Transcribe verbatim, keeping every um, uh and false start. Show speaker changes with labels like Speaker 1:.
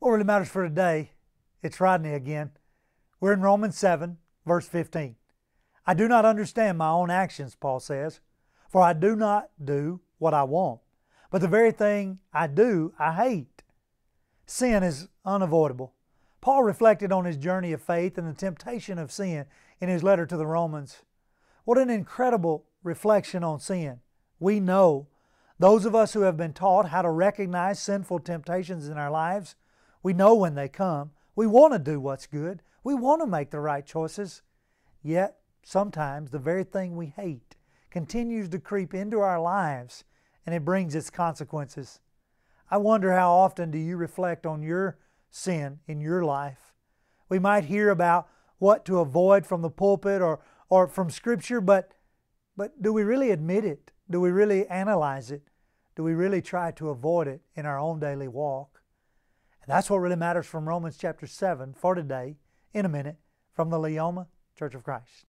Speaker 1: What really matters for today, it's Rodney again. We're in Romans seven, verse fifteen. I do not understand my own actions, Paul says, for I do not do what I want, but the very thing I do, I hate. Sin is unavoidable. Paul reflected on his journey of faith and the temptation of sin in his letter to the Romans. What an incredible reflection on sin. We know, those of us who have been taught how to recognize sinful temptations in our lives, we know when they come. We want to do what's good. We want to make the right choices. Yet, sometimes the very thing we hate continues to creep into our lives, and it brings its consequences. I wonder, how often do you reflect on your sin in your life? We might hear about what to avoid from the pulpit or, or from Scripture, but, but do we really admit it? Do we really analyze it? Do we really try to avoid it in our own daily walk? And that's what really matters from Romans chapter seven for today, in a minute, from the Leoma Church of Christ.